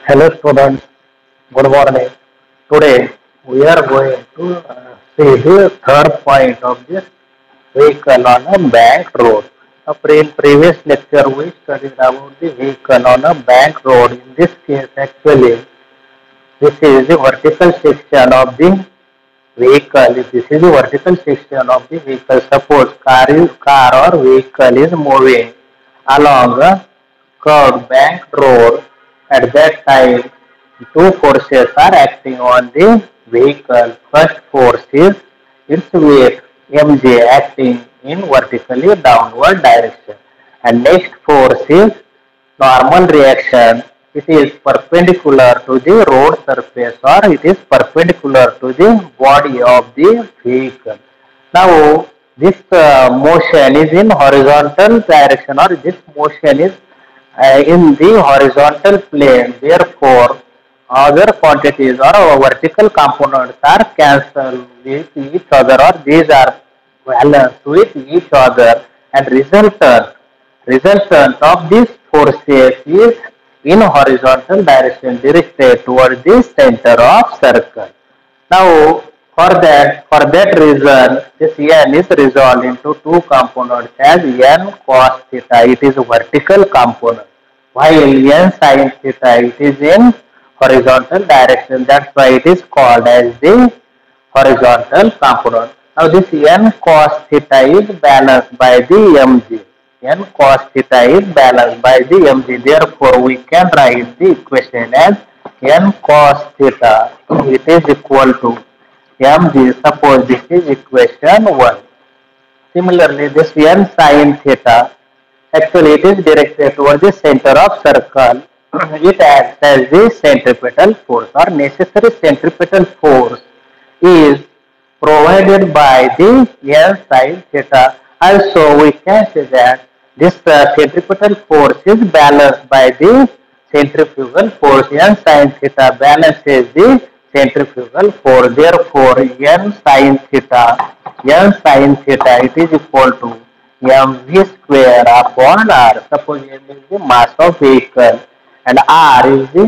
Hello students, good morning. Today we are going to see the third point of this vehicle on a bank road. In previous lecture we studied about the vehicle on a bank road. In this case actually this is the vertical section of the vehicle. This is the vertical section of the vehicle. Suppose car or vehicle is moving along a curved bank road. At that time, two forces are acting on the vehicle. First force is its weight mg acting in vertically downward direction, and next force is normal reaction. It is perpendicular to the road surface, or it is perpendicular to the body of the vehicle. Now this motion is in horizontal direction, or this motion is in the horizontal plane. Therefore other quantities or vertical components are cancelled with each other, or these are balanced with each other, and resultant of these forces is in horizontal direction directed towards the center of circle. Now for that reason this n is resolved into two components as n cos theta, it is a vertical component, while n sin theta it is in horizontal direction. That's why it is called as the horizontal component. Now this n cos theta is balanced by the mg. N cos theta is balanced by the mg. Therefore we can write the equation as n cos theta it is equal to mg. Suppose this is equation 1. Similarly this n sin theta, actually it is directed towards the center of circle. It acts as the centripetal force, or necessary centripetal force is provided by the n sin theta. Also we can say that this centripetal force is balanced by the centrifugal force. N sin theta balances the centrifugal force. Therefore n sin theta it is equal to mv square upon r. Suppose m is the mass of vehicle and r is the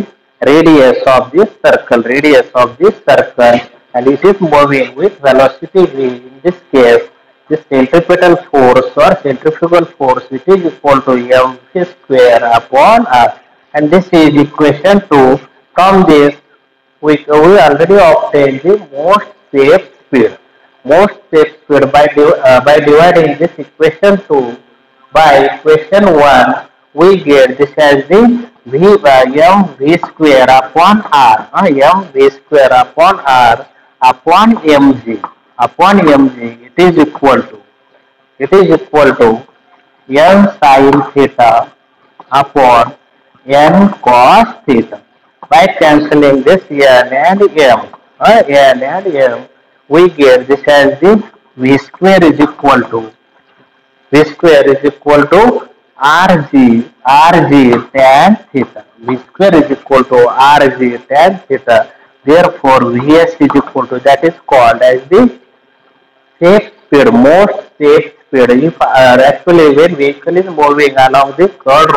radius of this circle, and it is moving with velocity v. In this case the centripetal force or centrifugal force it is equal to mv square upon r, and this is equation 2. From this we already obtained the most safe speed. Most safe speed by dividing this equation 2 by equation 1, we get this as the mv square upon r, mv square upon r upon mg. It is equal to n sin theta upon n cos theta. By cancelling this n and m, we get this as the v square is equal to rg tan theta. V square is equal to rg tan theta. Therefore vs is equal to, that is called as the safe speed, most safe speed. If actually when vehicle is moving along the curved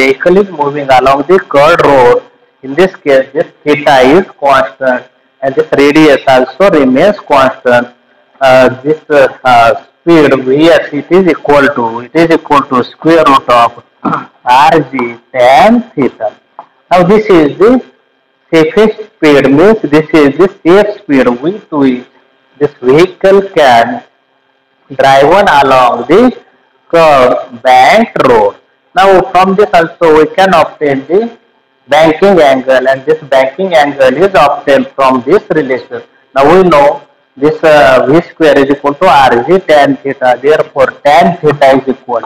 road, in this case this theta is constant and this radius also remains constant. This speed vs it is equal to square root of rg tan theta. Now this is the safest speed, means this is the safe speed with which this vehicle can drive on along the curved bank road. Now from this also we can obtain the banking angle, and this banking angle is obtained from this relation. Now we know this v square is equal to rg tan theta. Therefore tan theta is equal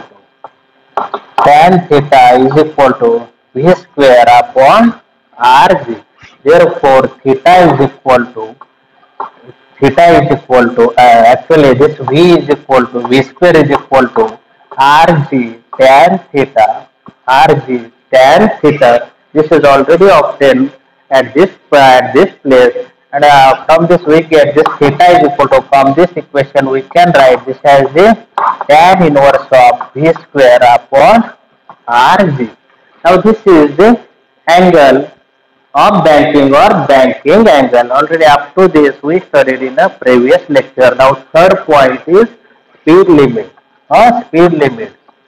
to v square upon rg. Therefore theta is equal to actually this v square is equal to rg tan theta. This is already obtained at this place, and from this we get this theta is equal to, from this equation we can write this as the tan inverse of v square upon rg. Now this is the angle of banking or banking angle. Already up to this we studied in a previous lecture. Now third point is speed limit or speed limit.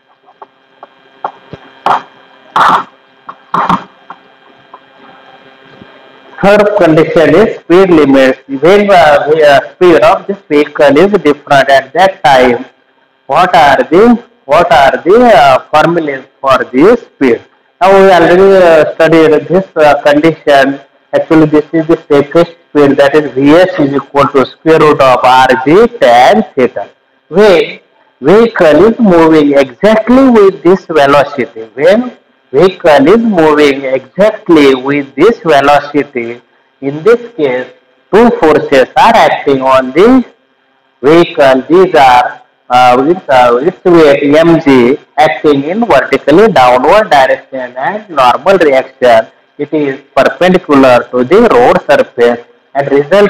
Third condition is speed limit. When speed of this vehicle is different at that time, what are the formulas for this speed? Now we already studied this condition. Actually, this is the safest speed, that is Vs is equal to square root of Rg tan theta. When vehicle is moving exactly with this velocity, when vehicle is moving exactly with this velocity, in this case, two forces are acting on the vehicle. These are its weight mg acting in vertically downward direction and normal reaction. It is perpendicular to the road surface, and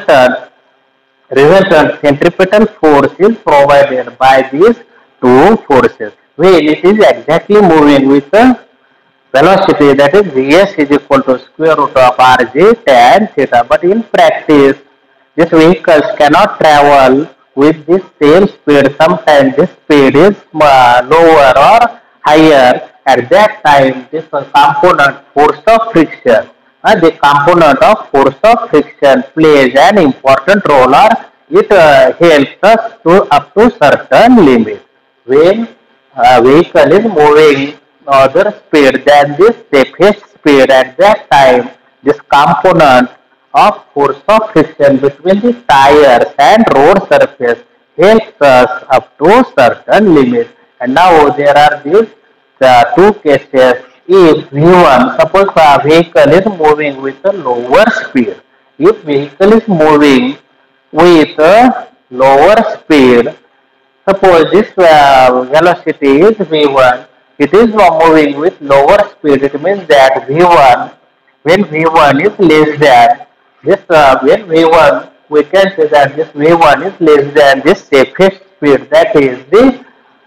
resultant centripetal force is provided by these two forces. When it is exactly moving with the velocity, that is Vs is equal to square root of Rg tan theta. But in practice, these vehicles cannot travel with this same speed. Sometimes this speed is lower or higher. At that time, this component force of friction, the component of force of friction plays an important role, or it helps us to up to certain limit. When a vehicle is moving other speed than this safest speed, at that time this component of force of friction between the tires and road surface helps us up to certain limit. And now there are these two cases. If V1, suppose a vehicle is moving with a lower speed, if vehicle is moving with a lower speed, suppose this velocity is V1, it is moving with lower speed. It means that V1, when V1 is less than this, when V1, we can say that this V1 is less than this safest speed, that is the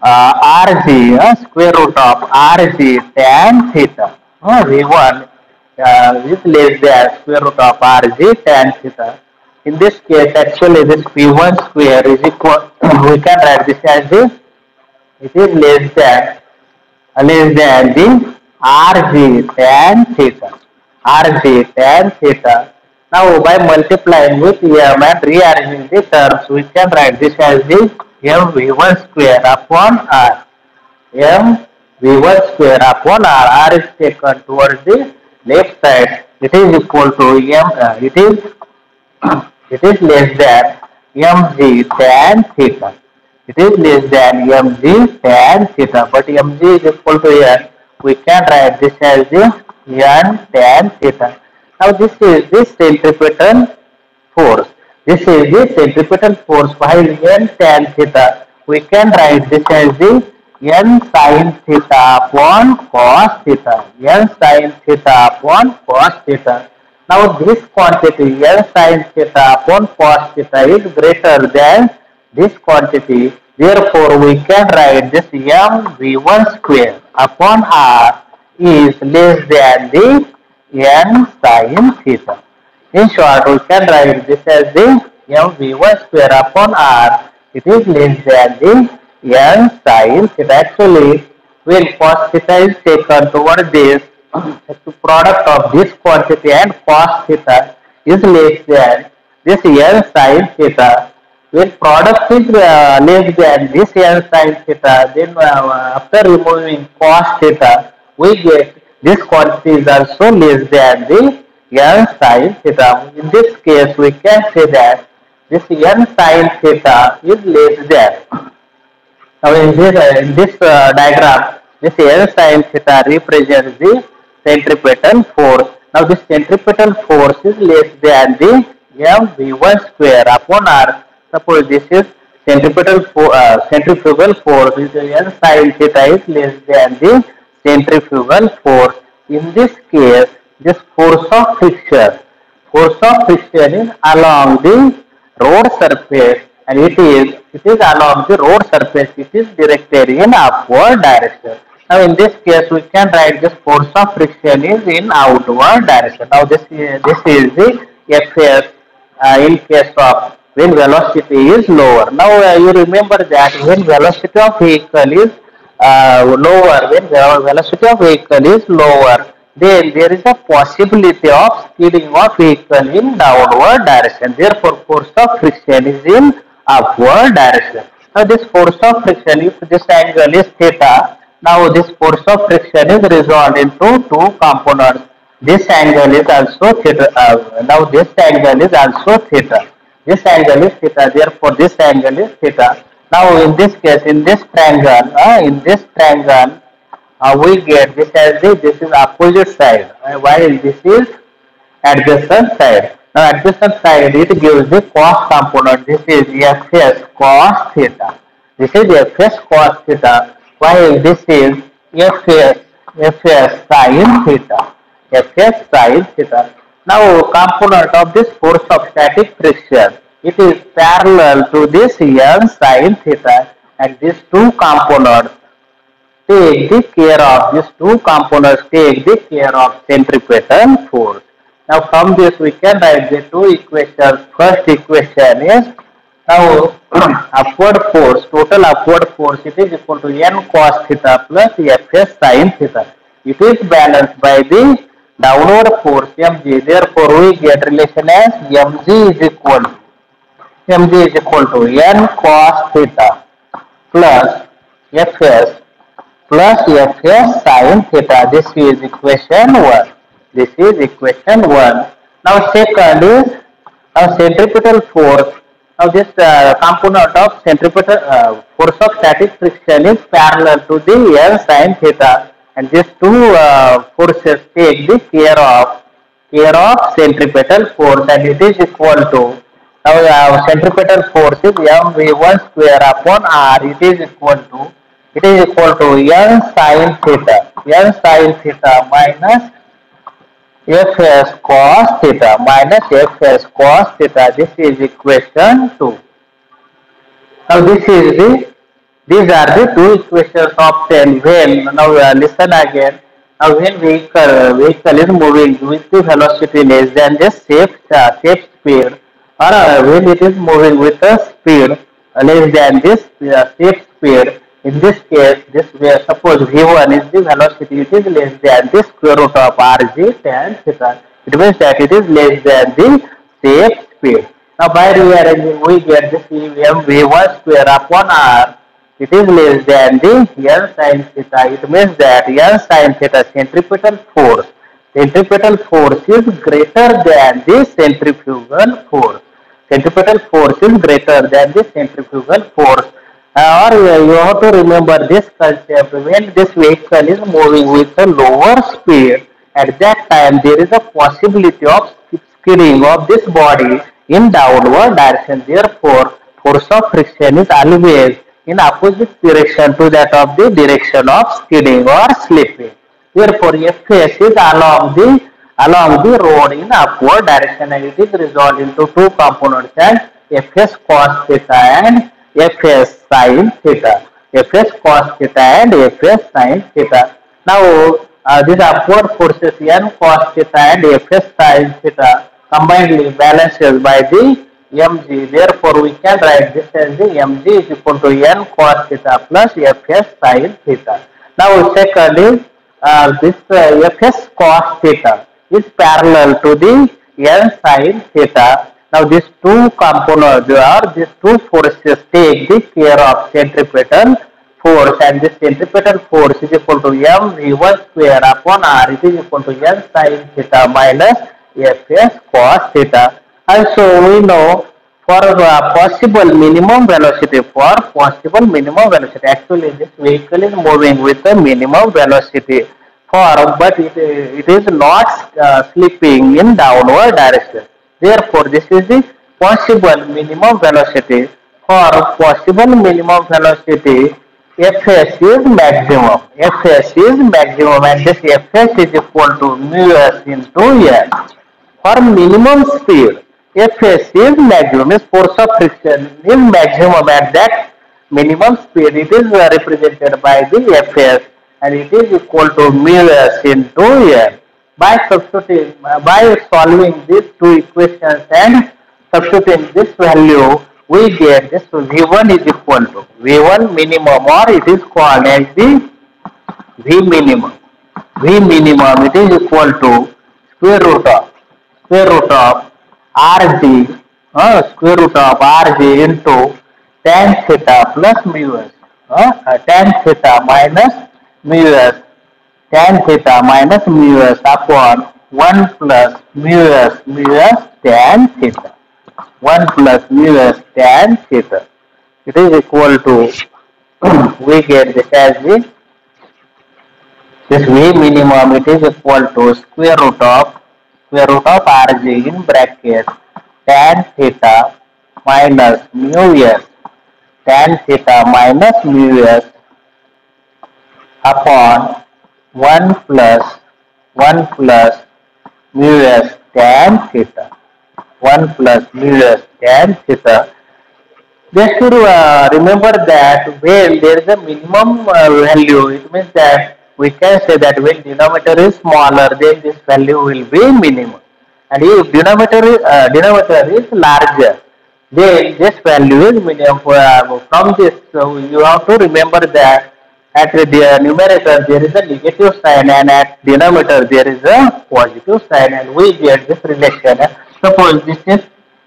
Rg, square root of Rg tan theta. V1 is less than square root of Rg tan theta. In this case, actually this V1 square is equal, we can write this as this, it is less than the Rg tan theta. Rg tan theta. Now by multiplying with m and rearranging the terms, we can write this as the mv1 square upon r. mv1 square upon r. R is taken towards the left side. It is equal to it is less than mg tan theta. It is less than mg tan theta, but mg is equal to n. We can write this as the n tan theta. Now this is the centripetal force. This is the centripetal force, while n tan theta, we can write this as the n sin theta upon cos theta. N sin theta upon cos theta. Now this quantity n sin theta upon cos theta is greater than this quantity. Therefore, we can write this mv1 square upon r is less than the n sin theta. In short, we can write this as the mv1 square upon r. It is less than the n sin theta. Actually, when cos theta is taken toward this, the product of this quantity and cos theta is less than this n sin theta. When product is less than this n sin theta, then after removing cos theta, we get this quantity is also less than the n sin theta. In this case, we can say that this n sin theta is less than. Now in this diagram, this n sin theta represents the centripetal force. Now this centripetal force is less than the mv1 square upon r. Suppose this is centrifugal force, is n sin theta is less than the centrifugal force. In this case, this force of friction is along the road surface, and it is along the road surface. It is directed in upward direction. Now in this case we can write this force of friction is in outward direction. Now this is the Fs in case of when velocity is lower. Now you remember that when velocity of vehicle is lower, when velocity of vehicle is lower, then there is a possibility of skidding of vehicle in downward direction. Therefore, force of friction is in upward direction. Now, this force of friction, if this angle is theta, now this force of friction is resolved into two components. This angle is also theta. Now, this angle is also theta. This angle is theta. Therefore, this angle is theta. Now, in this case, in this triangle, we get this as this is opposite side, while this is adjacent side. Now adjacent side it gives the cos component. This is Fs cos theta. This is Fs cos theta, while this is Fs sin theta. Fs sin theta. Now component of this force of static friction, it is parallel to this N sin theta, and these two components take the care of these two components take the care of centripetal force. Now from this we can write the two equations. First equation is now upward force, total upward force, it is equal to N cos theta plus Fs sin theta. It is balanced by the downward force mg. Therefore we get relation as mg is equal to N cos theta plus Fs plus Fs sin theta. This is equation 1. This is equation 1. Now second is centripetal force. Now this component of centripetal force of static friction is parallel to the N sin theta, and these two forces take the care of centripetal force, and it is equal to now centripetal force is mv1 square upon r. It is equal to N sin theta minus Fs cos theta. This is equation 2. Now these are the two equations obtained when, now listen again. Now when vehicle is moving with the velocity less than the safe speed, or when it is moving with a speed less than this safe speed. In this case, suppose v1 is the velocity, it is less than the square root of rg tan theta. It means that it is less than the safe speed. Now by rearranging, we get this mv1 square upon r. It is less than the N sin theta. It means that N sin theta centripetal force is greater than the centrifugal force. Centripetal force is greater than the centrifugal force. Or you have to remember this concept. When this vehicle is moving with a lower speed, at that time there is a possibility of skidding of this body in downward direction. Therefore, force of friction is always in opposite direction to that of the direction of skidding or slipping. Therefore, Fs is along the road in upward direction, and it is resolved into two components as Fs cos theta and Fs sin theta. Fs cos theta and Fs sin theta. Now these upward forces N cos theta and Fs sin theta combinedly balances by the mg. Therefore we can write this as the mg is equal to N cos theta plus Fs sin theta. Now second is this Fs cos theta is parallel to the N sin theta. Now these two components or these two forces take the care of centripetal force, and this centripetal force is equal to mv1 square upon r. It is equal to N sin theta minus Fs cos theta. Also we know for possible minimum velocity, actually this vehicle is moving with a minimum velocity, but it is not slipping in downward direction. Therefore, this is the possible minimum velocity. For possible minimum velocity, Fs is maximum. And this Fs is equal to mu s into n. For minimum speed, Fs is maximum. Is force of friction is maximum at that minimum speed. It is represented by the Fs. and it is equal to mu s into n. By substituting, by solving these two equations and substituting this value, we get this V1 is equal to V1 minimum, or it is called as the V minimum. V minimum, it is equal to square root of Rg, square root of Rg into tan theta plus mu s, tan theta minus mu s, tan theta minus mu s upon 1 plus mu s tan theta. 1 plus mu s tan theta. It is equal to, we get this as this V minimum, it is equal to square root of Rg in bracket tan theta minus mu s, tan theta minus mu s upon 1 plus mu s tan theta. 1 plus mu s tan theta. Just to remember that when there is a minimum value, it means that we can say that when denominator is smaller, then this value will be minimum. And if denominator is larger, then this value is minimum. From this, so you have to remember that at the numerator there is a negative sign, and at denominator there is a positive sign, and we get this relation. Suppose this is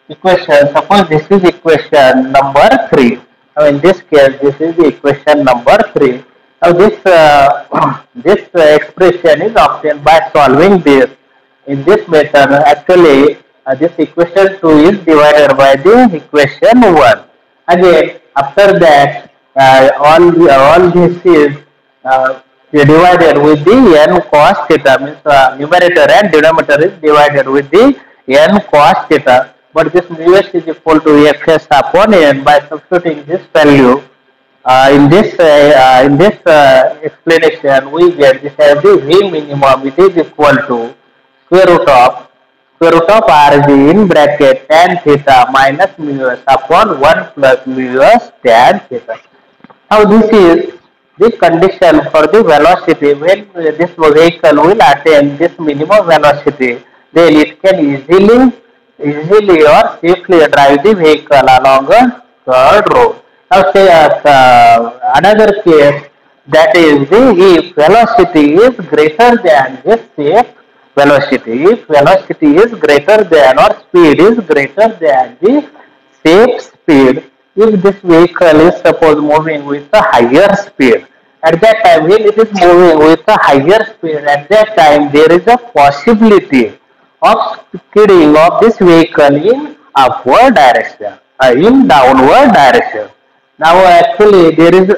equation number 3. Now in this case, this is the equation number 3. Now this expression is obtained by solving this. In this method, actually this equation 2 is divided by the equation 1. Again, after that, all this is divided with the n cos theta, means numerator and denominator is divided with the n cos theta. But this mu s is equal to fs upon n. By substituting this value in this explanation, we get this as the V minimum. It is equal to square root of Rg in bracket tan theta minus mu s upon 1 plus mu s tan theta. Now this is the condition for the velocity. When this vehicle will attain this minimum velocity, then it can easily or safely drive the vehicle along a third road. Now say another case, that is if velocity is greater than this safe velocity. If velocity is greater than, or speed is greater than the safe speed, if this vehicle is suppose moving with a higher speed, at that time when it is moving with a higher speed, at that time there is a possibility of skidding of this vehicle in upward direction, in downward direction. Now actually there is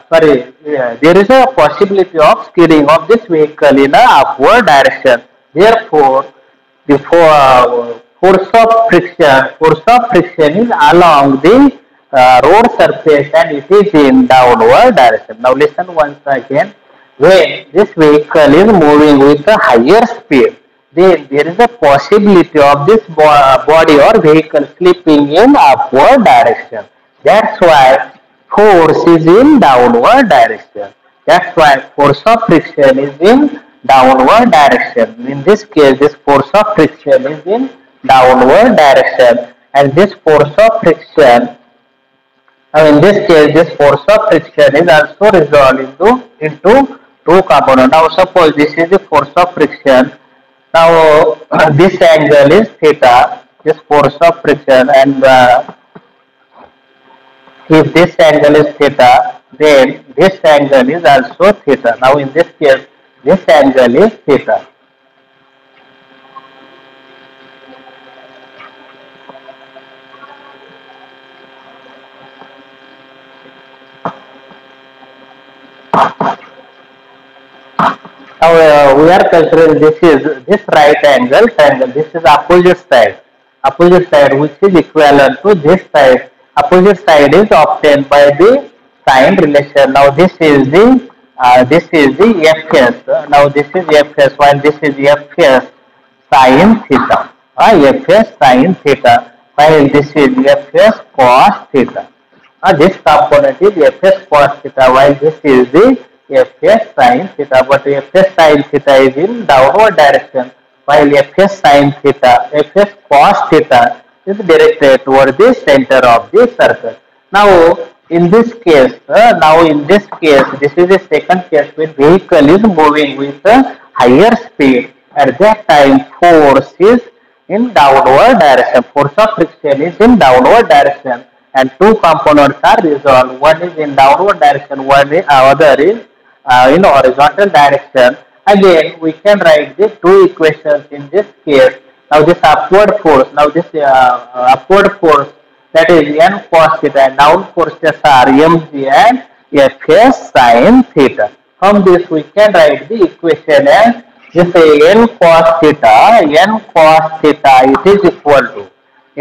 a possibility of skidding of this vehicle in a upward direction. Therefore, the force of friction is along the road surface, and it is in downward direction. Now listen once again. When this vehicle is moving with a higher speed, then there is a possibility of this body or vehicle slipping in upward direction. That's why force is in downward direction. That's why force of friction is in downward direction. In this case, this force of friction is in downward direction, and this force of friction, in this case, this force of friction is also resolved into two components. Now suppose this is the force of friction. Now this angle is theta, this force of friction, and if this angle is theta, then this angle is also theta. Now in this case, this angle is theta. Now we are considering this right angle triangle. This is opposite side, which is equivalent to this side. Opposite side is obtained by the sine relation. Now this is the fs. Now this is fs, while this is fs sine theta. Fs sine theta, while this is fs cos theta. This component is fs cos theta, while this is the Fs sin theta, but Fs sin theta is in downward direction, while Fs sin theta, Fs cos theta is directed toward the center of the circle. Now, in this case, this is the second case when vehicle is moving with a higher speed. At that time, force is in downward direction. Force of friction is in downward direction, and two components are resolved. One is in downward direction, other is in horizontal direction. Again, we can write these two equations in this case. Now this upward force, upward force, that is n cos theta, and down forces are mg and fs sin theta. From this we can write the equation as this n cos theta, it is equal to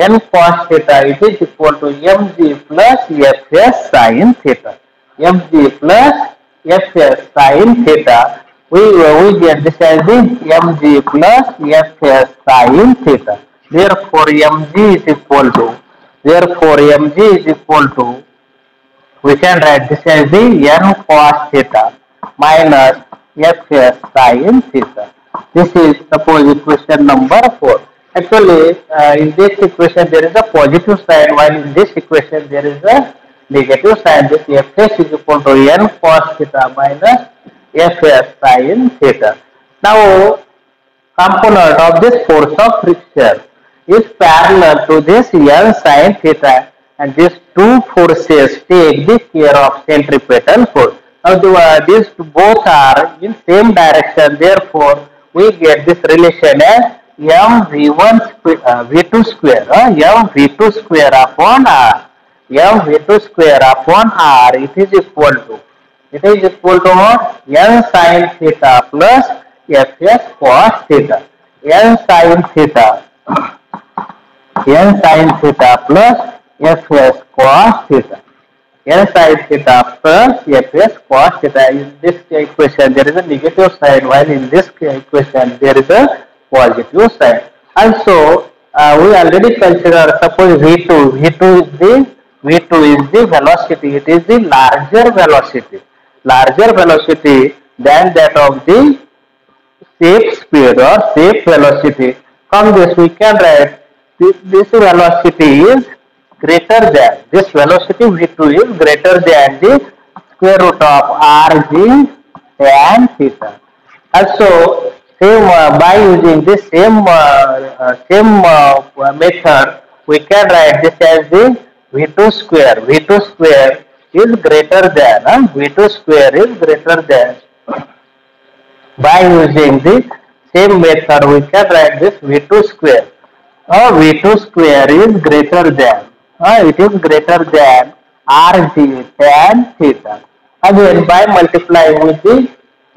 mg plus fs sin theta. mg plus fs sin theta. We get this as the mg plus fs sin theta. Therefore, mg is equal to, we can write this as the n cos theta minus fs sin theta. This is suppose equation number 4. Actually, in this equation there is a positive sign, while in this equation there is a negative sign. This fs is equal to n cos theta minus fs sin theta. Now, component of this force of friction is parallel to this n sin theta, and these two forces take the care of centripetal force. Now, these both are in same direction. Therefore, we get this relation as v2 square, mv2 square upon r. mv2 square upon r, it is equal to what? N sin theta plus fs cos theta. N sin theta plus fs cos theta. N sin theta plus fs cos theta. In this equation there is a negative sign, while in this equation there is a positive sign. Also, we already consider, suppose v2 is the velocity. It is the larger velocity than that of the shape speed or shape velocity. From this we can write this velocity is greater than, this velocity v2 is greater than the square root of rg tan theta. Also, by using this same method, we can write this as the v2 square. v2 square is greater than, by using the same method, we can write this v2 square. v2 square is greater than, rg tan theta. Again, by multiplying with the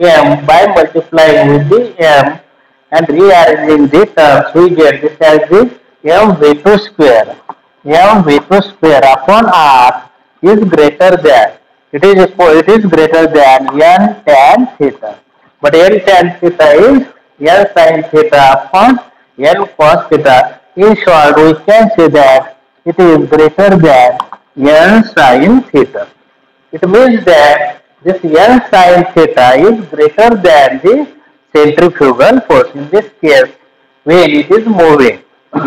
m, and rearranging the terms, we get this as the mv2 square. mv2 square upon r is greater than, it is greater than n tan theta. But n tan theta is n sin theta upon n cos theta. In short, we can say that it is greater than n sin theta. It means that this n sin theta is greater than the centrifugal force. In this case, when it is moving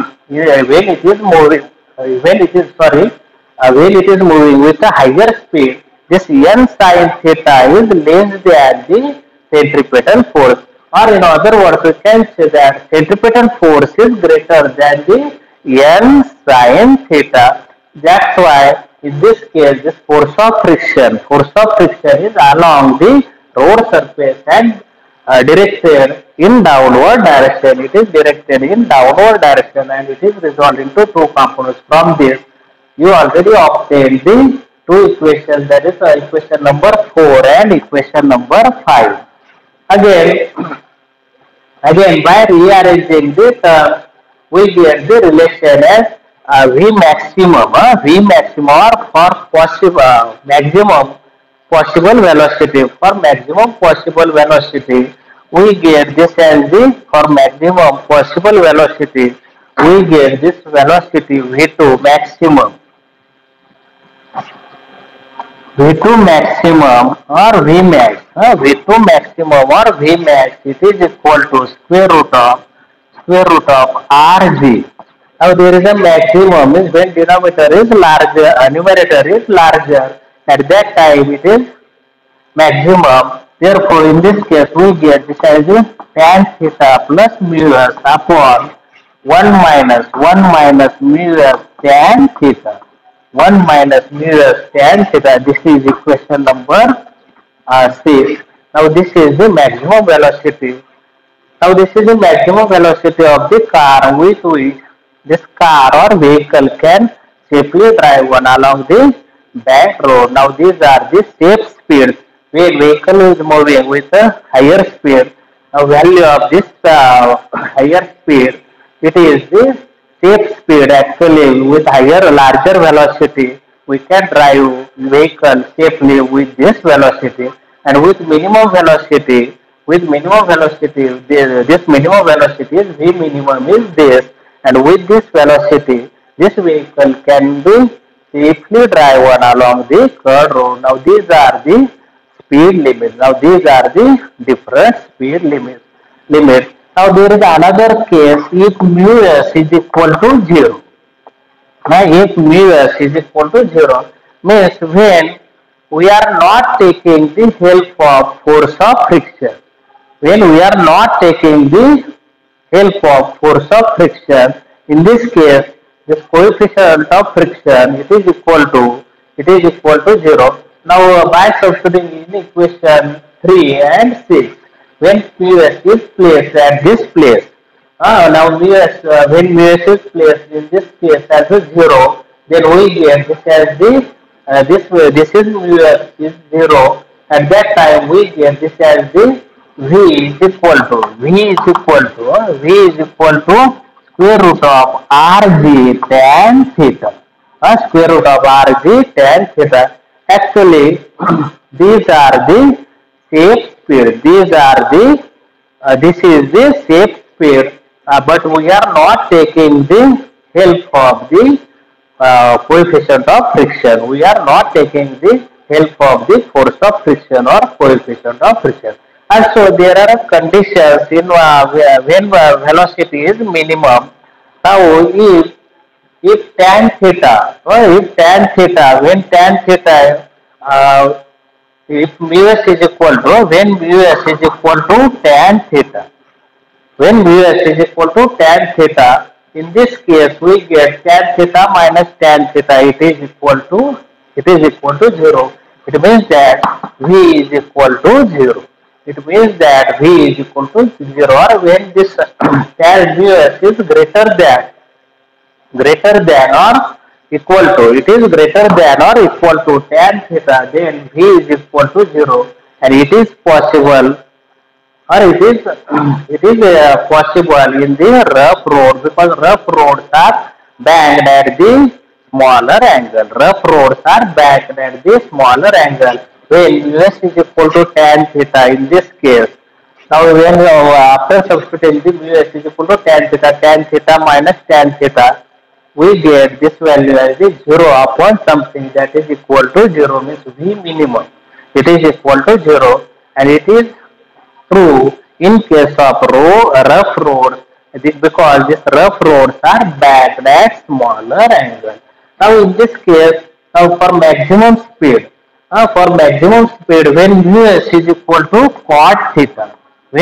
with a higher speed, this n sin theta is less than the centripetal force. Or in other words, we can say that centripetal force is greater than the n sin theta. That's why in this case, this force of friction is along the road surface and directed in downward direction. It is directed in downward direction, and it is resolved into two components. From this, you already obtained the two equations, that is equation number 4 and equation number 5. Again, by rearranging the terms, we get the relation as V maximum or for maximum possible velocity. For maximum possible velocity, we get this as the, for maximum possible velocity, we get this velocity V2 maximum V2 maximum or Vmax. V2 maximum or Vmax, it is equal to square root of Rg. Now there is a maximum means when denominator is larger, numerator is larger. At that time it is maximum. Therefore, in this case, we get this as tan theta plus mu s upon 1 minus mu s tan theta. 1 minus mu s tan theta. This is equation number 6. Now, this is the maximum velocity. Now, this is the maximum velocity of the car with which this car or vehicle can safely drive on along the back road. Now, these are the safe speeds where vehicle is moving with a higher speed. Now, value of this higher speed, it is the safe speed actually with higher, larger velocity. We can drive vehicle safely with this velocity, and with minimum velocity, this minimum velocity is V minimum is this, and with this velocity, this vehicle can be safely drive on along the curved road. Now these are the speed limits. Now these are the different speed limits. Now there is another case if mu s is equal to 0. Now if mu s is equal to 0 means when we are not taking the help of force of friction. When we are not taking the help of force of friction, in this case, this coefficient of friction it is equal to 0. Now by substituting in equation 3 and 6, when mu s is placed at this place, now when mu s is placed in this case as a 0, then we get this as the this is mu s is 0. At that time we get this as the V is equal to square root of Rg tan theta. Square root of Rg tan theta. Actually, these are the safe speed. This is the safe speed, but we are not taking the help of the coefficient of friction. We are not taking the help of the force of friction or coefficient of friction. And so there are conditions in when velocity is minimum. Now if tan theta, when tan theta, if mu s is equal to, when mu s is equal to tan theta, in this case we get tan theta minus tan theta, it is equal to 0. It means that V is equal to 0. It means that V is equal to 0, or when this tan mu s is greater than or equal to, it is greater than or equal to tan theta, then V is equal to 0, and it is possible, or it is possible in the rough road, because rough roads are banked at the smaller angle. When mu s is equal to tan theta in this case. Now when after substituting the mu s is equal to tan theta minus tan theta, we get this value as 0 upon something that is equal to 0, means V minimum. It is equal to 0, and it is true in case of rough roads, because these rough roads are backed at smaller angle. Now in this case, now for maximum speed, when mu s is equal to cot theta,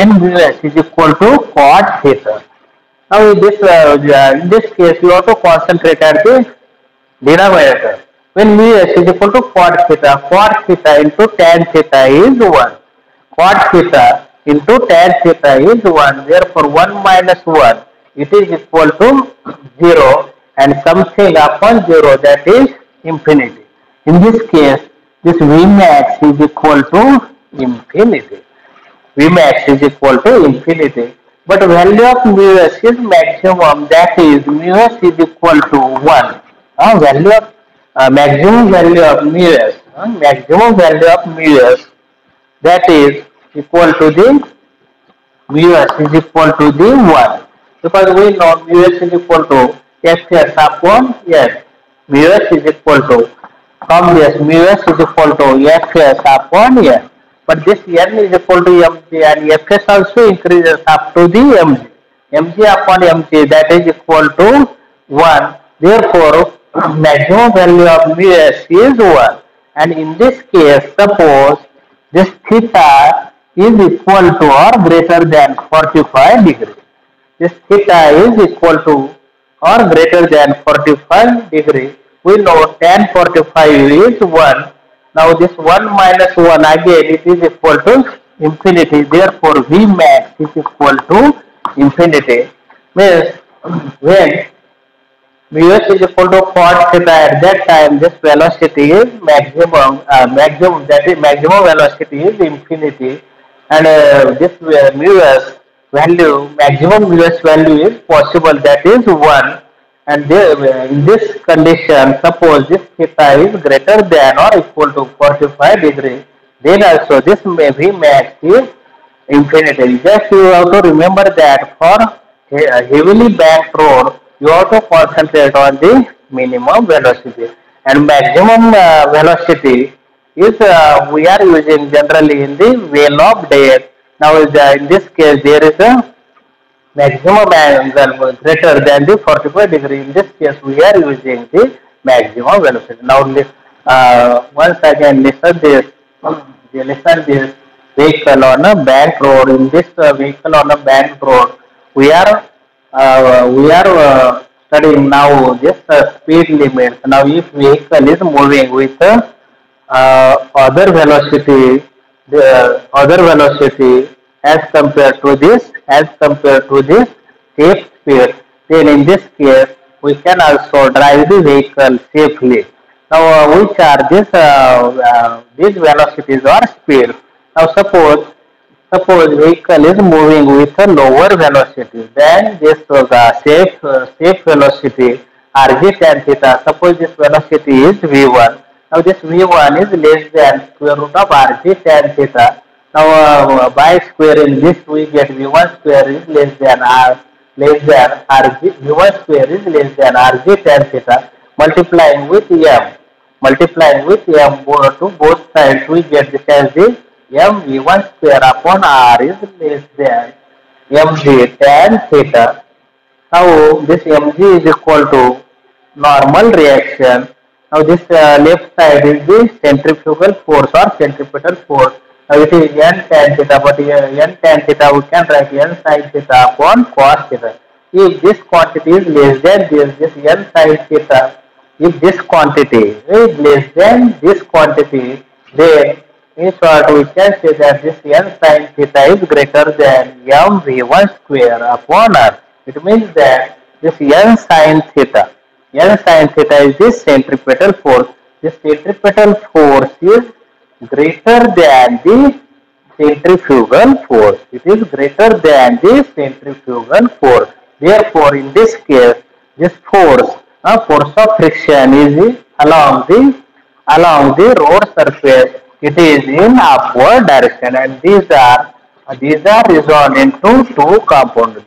now in this case you have to concentrate at the denominator. When mu s is equal to cot theta into tan theta is 1. Cot theta into tan theta is 1. Therefore 1 minus 1, it is equal to 0, and something upon 0, that is infinity. In this case, this Vmax is equal to infinity. But value of mu s is maximum, that is mu s is equal to 1. Maximum value of mu s, that is equal to the mu s is equal to the 1. Because we know mu s is equal to Fs upon S. Mu s is equal to from this mu s is equal to fs upon n. But this n is equal to mg and fs also increases up to the mg. Mg upon mg, that is equal to 1. Therefore, maximum value of mu s is 1. And in this case, suppose this theta is equal to or greater than 45 degrees. This theta is equal to or greater than 45 degree. We know tan 45 is 1. Now this 1 minus 1 again it is equal to infinity. Therefore V max is equal to infinity. Means when mu s is equal to cos theta, at that time this velocity is maximum, that is maximum velocity is infinity, and this mu s value, maximum mu s value is possible, that is 1. And in this condition, suppose this theta is greater than or equal to 45 degree, then also this may be max is infinity. Just you have to remember that for a heavily banked road, you have to concentrate on the minimum velocity, and maximum velocity is we are using generally in the wheel of death. Now in this case there is a maximum angle greater than the 45 degree. In this case we are using the maximum velocity. Now once again listen this vehicle on a bank road. In this vehicle on a bank road, we are studying now this speed limits. Now if vehicle is moving with other velocity as compared to this safe speed, then in this case we can also drive the vehicle safely. Now which are these velocities or speed? Now suppose vehicle is moving with a lower velocity than this safe velocity rg tan theta. Suppose this velocity is v1. Now this v1 is less than square root of rg tan theta. Now by squaring this we get v1 square is less than rg, v1 square is less than rg tan theta, multiplying with m to both sides, we get this as the mv1 square upon r is less than mg tan theta. Now this mg is equal to normal reaction. Now this left side is the centrifugal force or centripetal force. Now it is n tan theta, but n tan theta we can write n sin theta upon cos theta. If this quantity is less than this n sin theta, if this quantity is less than this quantity, then in short we can say that this n sin theta is greater than mv1 square upon r. It means that this n sin theta is this centripetal force. This centripetal force is greater than the centrifugal force. It is greater than the centrifugal force. Therefore, in this case, this force of friction is along the road surface. It is in upward direction, and these are resolved into two components.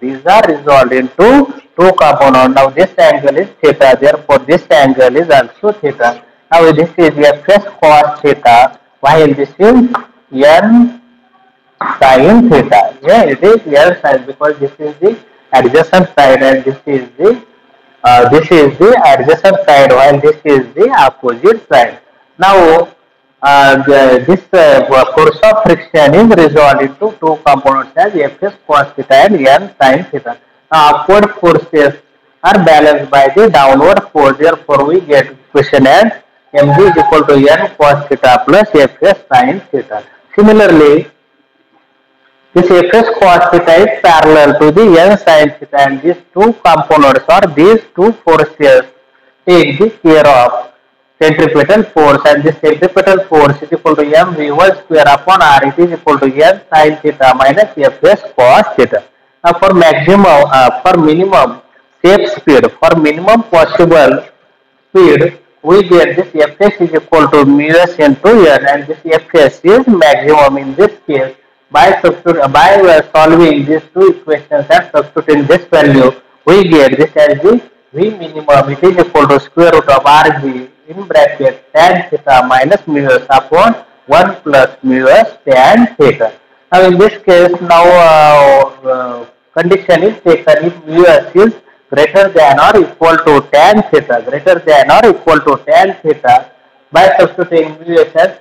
Now this angle is theta. Therefore, this angle is also theta. Now this is fs cos theta, while this is n sin theta. Yeah, it is n sin, because this is the adjacent side and this is the adjacent side, while this is the opposite side. Now this force of friction is resolved into two components as fs cos theta and n sin theta. Now upward forces are balanced by the downward force. Therefore, we get equation as mg is equal to n cos theta plus fs sin theta. Similarly, this fs cos theta is parallel to the n sin theta, and these two components or these two forces take the care of centripetal force, and this centripetal force is equal to mv1 square upon r. It is equal to n sin theta minus fs cos theta. Now for minimum safe speed, for minimum possible speed, we get this fs is equal to mu s into n, and this fs is maximum in this case. By solving these two equations and substituting this value, we get this as the v minimum. It is equal to square root of rg in bracket tan theta minus mu s upon 1 plus mu s tan theta. Now in this case, now condition is taken if mu s is greater than or equal to tan theta, greater than or equal to tan theta. By substituting mu s as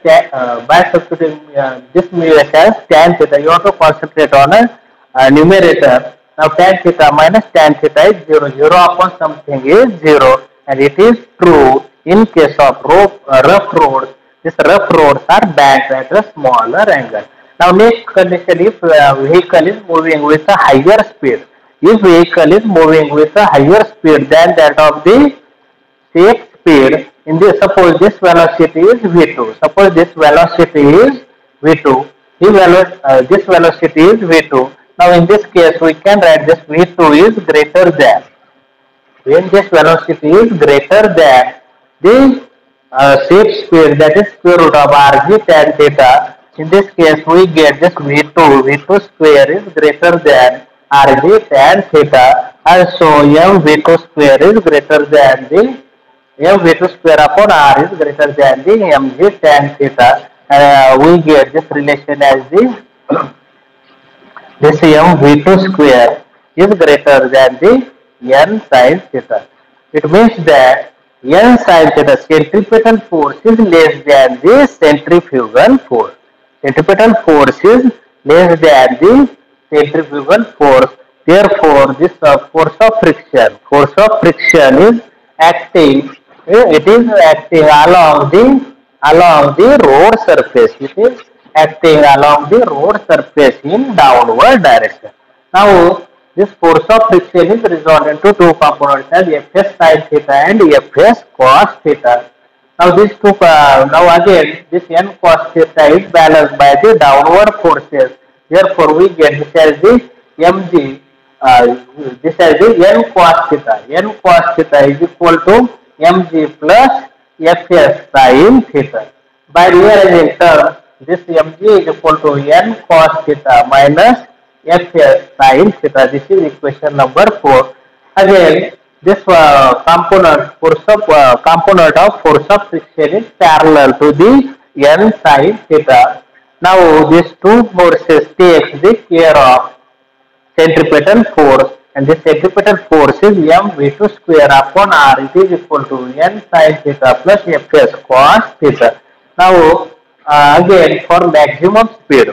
this mu s as tan theta, you have to concentrate on a numerator. Now tan theta minus tan theta is 0. 0 upon something is 0, and it is true in case of rough roads. These rough roads are banked at a smaller angle. Now next condition, if vehicle is moving with a higher speed. If vehicle is moving with a higher speed than that of the safe speed, in this, suppose this velocity is v2. Suppose this velocity is v2. This velocity is v2. Now in this case, we can write this v2 is greater than. When this velocity is greater than the safe speed, that is square root of rg tan theta. In this case, we get this v2 square is greater than rg tan theta. Also, mv2 square is greater than the mv2 square upon r is greater than the mg tan theta. We get this relation as this mv2 square is greater than the n sin theta. It means that n sin theta, centripetal force, is less than the centrifugal force. Centripetal force is less than the centrifugal force. Therefore, this force of friction is acting. It is acting along the road surface. It is acting along the road surface in downward direction. Now, this force of friction is resolved into two components as Fs sin theta and Fs cos theta. Now these two, now again this n cos theta is balanced by the downward forces. Therefore, we get this as the mg, this as the n cos theta. N cos theta is equal to mg plus Fs sin theta. By rearranging terms, this mg is equal to n cos theta minus Fs sin theta. This is equation number 4. Again, this component of force of friction is parallel to the n sin theta. Now these two forces takes the care of centripetal force, and this centripetal force is mv2 square upon r. It is equal to n sin theta plus Fs cos theta. Now again for maximum speed,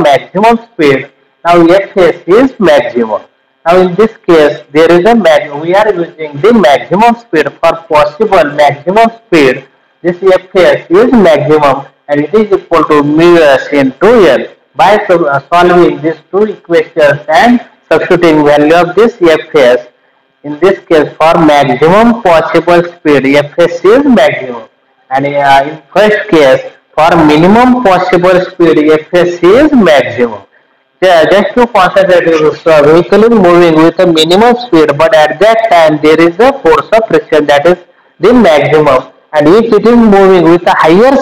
now Fs is maximum. Now in this case, there is we are using the maximum speed. For possible maximum speed, this Fs is maximum, and it is equal to mu s into L. By solving these two equations and substituting value of this Fs, in this case for maximum possible speed, Fs is maximum, and in first case for minimum possible speed, Fs is maximum. Just to concentrate, vehicle is moving with a minimum speed, but at that time there is a force of friction, that is the maximum. And if it is moving with a higher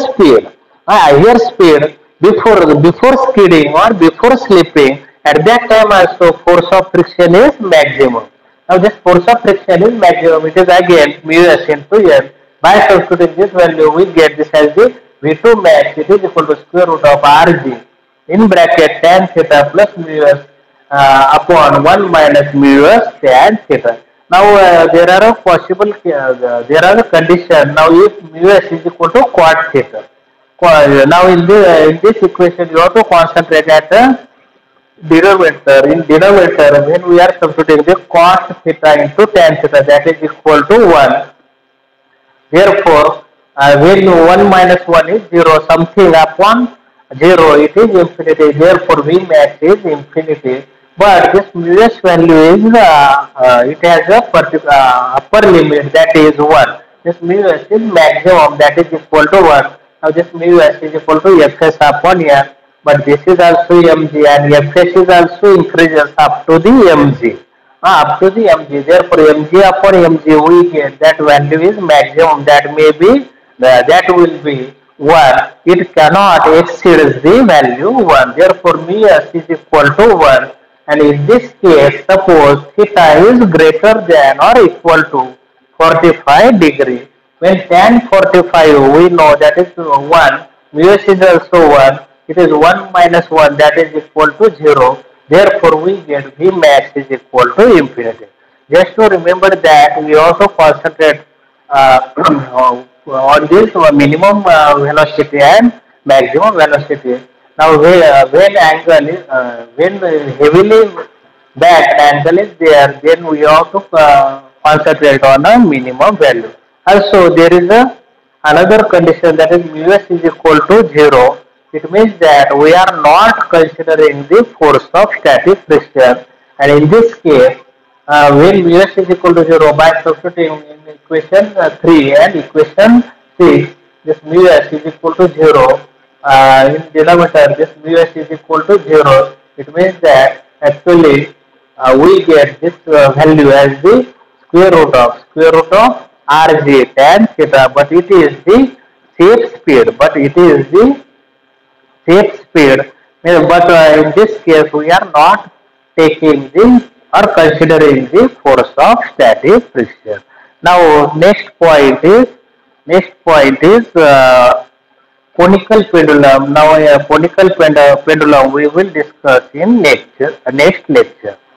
speed before skidding or before slipping, at that time also force of friction is maximum. Now this force of friction is maximum. It is again mu s into n. By substituting this value, we get this as the v2 max. It is equal to square root of rg in bracket tan theta plus mu s upon 1 minus mu s tan theta. Now there are a possible condition. Now if mu s is equal to quad theta. Now in this equation, you have to concentrate at the denominator. In denominator, when we are substituting the cos theta into tan theta, that is equal to 1. Therefore, when 1 minus 1 is 0, something upon 0, it is infinity. Therefore, V max is infinity. But this mu s value is it has a particular upper limit, that is 1. This mu s is maximum, that is equal to 1. Now this mu s is equal to Fs upon n. But this is also mg, and Fs is also increases up to the mg. Therefore, mg upon mg, we get that value is maximum. That may be that will be 1. It cannot exceed the value 1. Therefore, mu s is equal to 1. And in this case, suppose theta is greater than or equal to 45 degree. When tan 45, we know that is 1, mu s is also 1, it is 1 minus 1, that is equal to 0. Therefore, we get V max is equal to infinity. Just to remember that, we also concentrate on this minimum velocity and maximum velocity. Now, when angle is, when heavily back angle is there, then we have to concentrate on a minimum value. Also, there is another condition, that is mu s is equal to 0. It means that we are not considering the force of static friction, and in this case, when mu s is equal to 0, by substituting in equation 3 and equation 6, this mu s is equal to 0. In denominator, this mu s is equal to 0. It means that actually we get this value as the square root of rg tan theta, but it is the shape speed, but in this case we are not taking the or considering the force of static friction. Now next point is conical pendulum. Now a conical pendulum we will discuss in next lecture.